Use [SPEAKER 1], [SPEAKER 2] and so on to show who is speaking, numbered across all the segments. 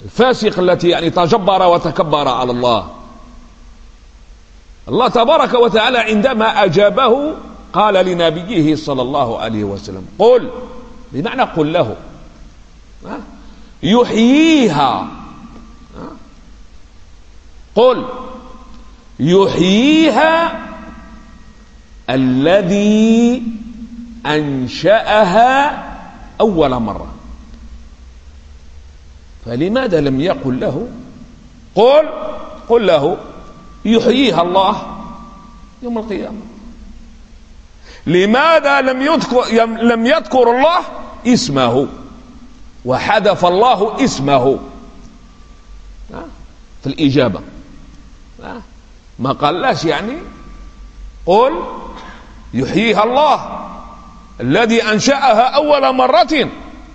[SPEAKER 1] الفاسق التي يعني تجبر وتكبر على الله. الله تبارك وتعالى عندما أجابه قال لنبيه صلى الله عليه وسلم قل، بمعنى قل له، يحييها، قل يحييها الذي أنشأها أول مرة. فلماذا لم يقل له قل له يحييها الله يوم القيامة؟ لماذا لم يذكر الله اسمه وحذف الله اسمه في الإجابة؟ ما قالش يعني قل يحييها الله الذي أنشأها أول مرة،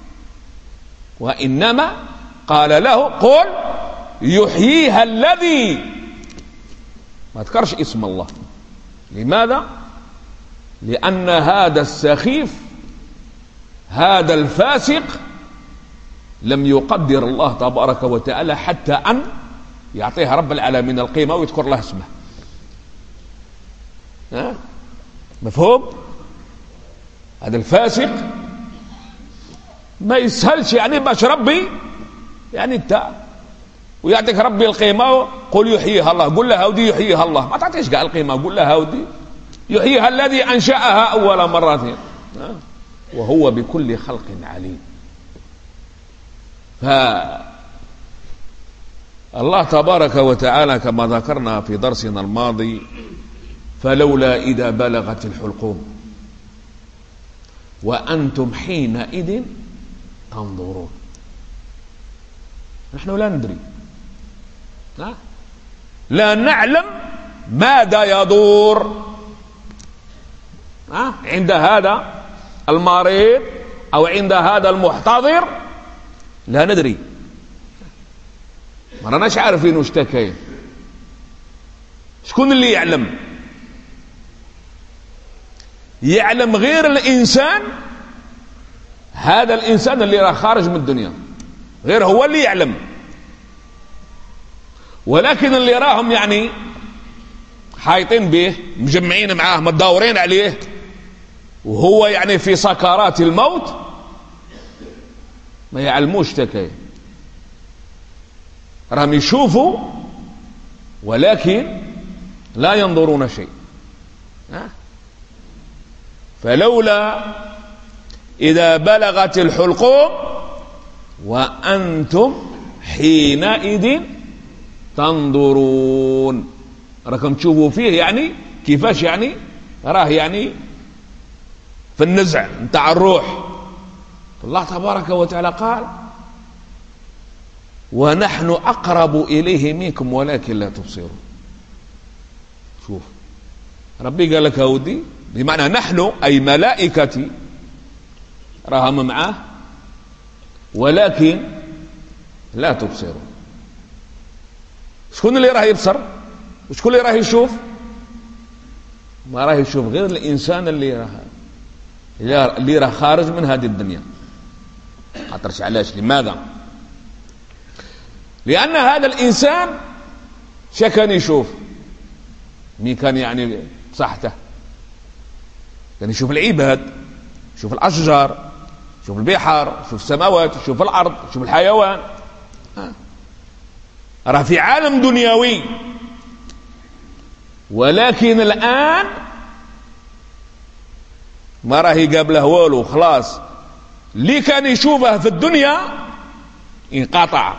[SPEAKER 1] وإنما قال له قل يحييها الذي، ما ذكرش اسم الله. لماذا؟ لأن هذا السخيف، هذا الفاسق، لم يقدر الله تبارك وتعالى حتى أن يعطيها رب العالمين القيمة ويذكر له اسمه. مفهوم؟ هذا الفاسق ما يسهلش يعني باش ربي يعني انت ويعطيك ربي القيمة. قل يحييها الله، قل لها ودي يحييها الله، ما تعطيش قال القيمة، قل لها ودي يحييها الذي أنشأها أول مرة وهو بكل خلق عليم. فالله تبارك وتعالى كما ذكرنا في درسنا الماضي فلولا إذا بلغت الحلقوم وأنتم حينئذ تنظرون. نحن لا ندري، لا نعلم ماذا يدور عند هذا المريض أو عند هذا المحتضر، لا ندري، ما راناش عارفين وش كاين. شكون اللي يعلم؟ يعلم غير الإنسان، هذا الإنسان اللي راه خارج من الدنيا غير هو اللي يعلم. ولكن اللي راهم يعني حايطين به، مجمعين معاه، متداورين عليه، وهو يعني في سكرات الموت، ما يعلموش تكاين. راهم يشوفوا ولكن لا ينظرون شيء. فلولا إذا بلغت الحلقوم وأنتم حينئذ تنظرون. راكم تشوفوا فيه يعني كيفاش يعني راه يعني في النزع نتاع الروح. الله تبارك وتعالى قال ونحن أقرب إليه منكم ولكن لا تبصرون. شوف ربي قال لك هودي، بمعنى نحن أي ملائكتي راهم معاه ولكن لا تبصرون. شكون اللي راه يبصر وشكون اللي راه يشوف؟ ما راه يشوف غير الإنسان اللي راه خارج من هذه الدنيا. عطرش علاش؟ لماذا؟ لأن هذا الإنسان كان يشوف مين كان يعني بصحته، كان يشوف العباد، يشوف الأشجار، يشوف البحار، يشوف السماوات، يشوف الأرض، يشوف الحيوان. راه في عالم دنيوي. ولكن الآن ما راه يقابله والو، خلاص اللي كان يشوفه في الدنيا انقطع،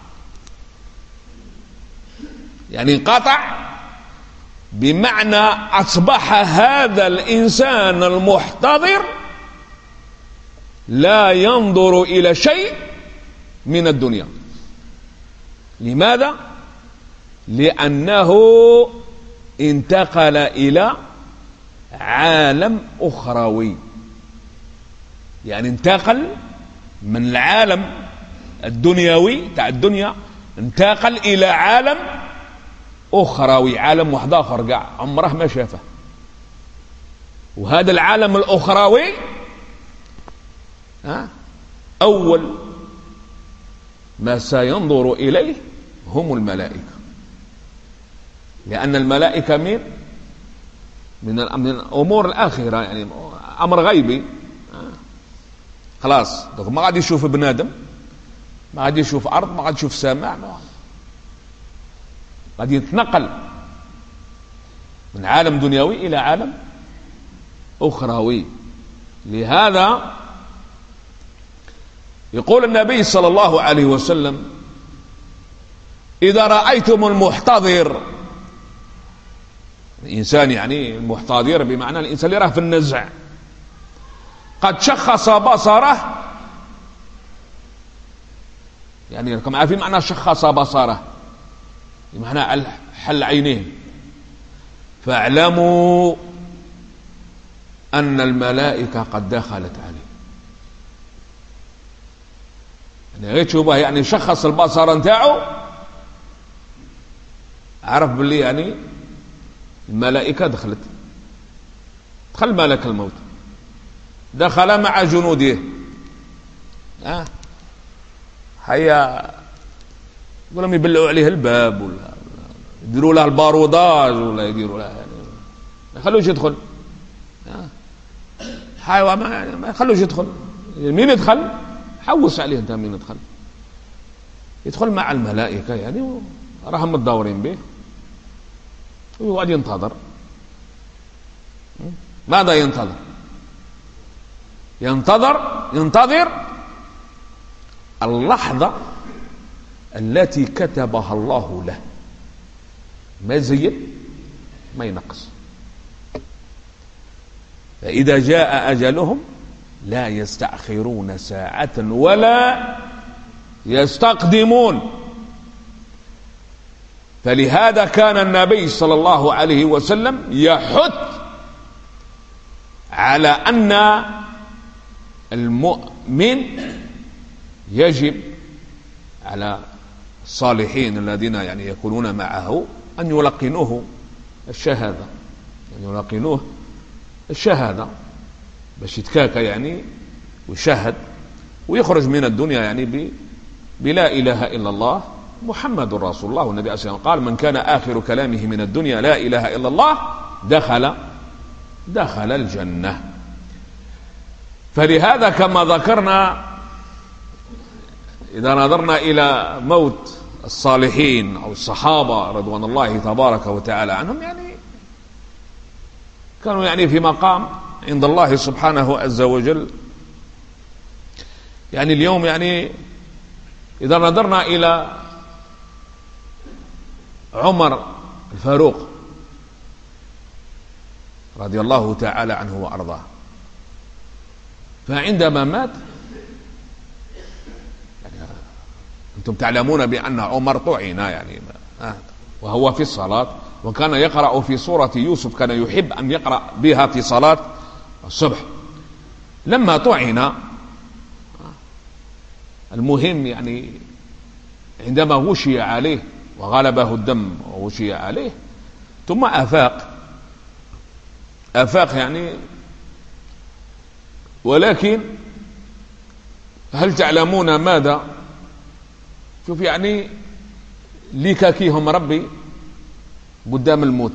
[SPEAKER 1] يعني انقطع بمعنى أصبح هذا الإنسان المحتضر لا ينظر إلى شيء من الدنيا. لماذا؟ لأنه انتقل إلى عالم أخروي، يعني انتقل من العالم الدنيوي تاع الدنيا، انتقل إلى عالم أخروي، عالم واحد آخر قاع عمره ما شافه. وهذا العالم الأخروي أول ما سينظر إليه هم الملائكة، لأن الملائكة من أمور الآخرة، يعني أمر غيبي. خلاص ما غادي يشوف ابن آدم، ما غادي يشوف أرض، ما غادي يشوف سماء، غادي يتنقل من عالم دنيوي إلى عالم أخروي. لهذا يقول النبي صلى الله عليه وسلم: إذا رأيتم المحتضر، الإنسان يعني المحتضر بمعنى الإنسان اللي راه في النزع، قد شخص بصره، يعني راكم عارفين معنى شخص بصره، بمعنى حل عينيه، فاعلموا أن الملائكة قد دخلت عليه. يعني غير تشوفه يعني شخص البصر نتاعو، عرف باللي يعني الملائكة دخل ملك الموت، دخل مع جنوده. هيا يقولون يبلعوا عليه الباب، ولا يديروا له الباروداج، ولا يديروا له يعني ما يخلوش يدخل. ما يخلوش يدخل. مين يدخل؟ حوس عليه انت. مين يدخل مع الملائكة يعني، راهم متدورين به، ويقعد ينتظر. ماذا ينتظر اللحظة التي كتبها الله له، ما يزيد ما ينقص. فإذا جاء أجلهم لا يستأخرون ساعة ولا يستقدمون. فلهذا كان النبي صلى الله عليه وسلم يحث على أن المؤمن يجب على الصالحين الذين يعني يكونون معه أن يلقنوه الشهادة، يعني يلقنوه الشهادة باش يتكاكى يعني ويشهد ويخرج من الدنيا يعني بلا إله إلا الله محمد رسول الله. والنبي عليه الصلاة والسلام قال: من كان آخر كلامه من الدنيا لا إله إلا الله دخل الجنة. فلهذا كما ذكرنا، إذا نظرنا إلى موت الصالحين أو الصحابة رضوان الله تبارك وتعالى عنهم، يعني كانوا يعني في مقام عند الله سبحانه عز وجل. يعني اليوم يعني إذا نظرنا إلى عمر الفاروق رضي الله تعالى عنه وأرضاه، فعندما مات يعني أنتم تعلمون بأن عمر طعن يعني وهو في الصلاة، وكان يقرأ في سورة يوسف، كان يحب أن يقرأ بها في صلاة الصبح. لما طعن، المهم يعني عندما غشي عليه وغلبه الدم وغشي عليه، ثم أفاق يعني. ولكن هل تعلمون ماذا؟ شوف يعني ليكاكيهم ربي قدام الموت،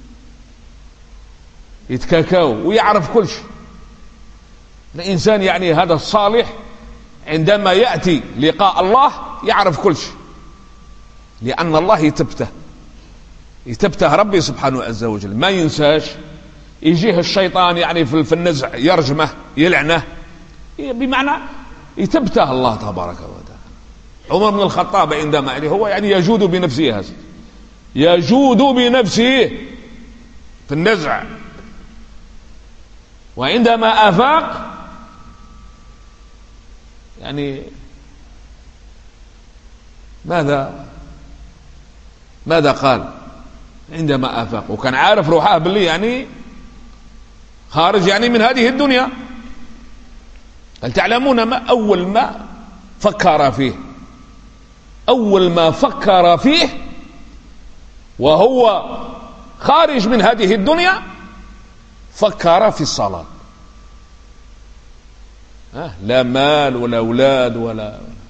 [SPEAKER 1] يتكاكاو ويعرف كل شيء. الإنسان يعني هذا الصالح عندما يأتي لقاء الله يعرف كل شيء، لأن الله يتبته ربي سبحانه عز وجل، ما ينساش. يجيه الشيطان يعني في النزع يرجمه يلعنه، بمعنى يتبته الله تبارك وتعالى. عمر بن الخطاب عندما يعني هو يعني يجود بنفسه، يجود بنفسه في النزع، وعندما أفاق يعني ماذا قال عندما أفاق؟ وكان عارف روحه باللي يعني خارج يعني من هذه الدنيا. هل تعلمون ما أول ما فكر فيه وهو خارج من هذه الدنيا؟ فكر في الصلاة. لا مال ولا أولاد ولا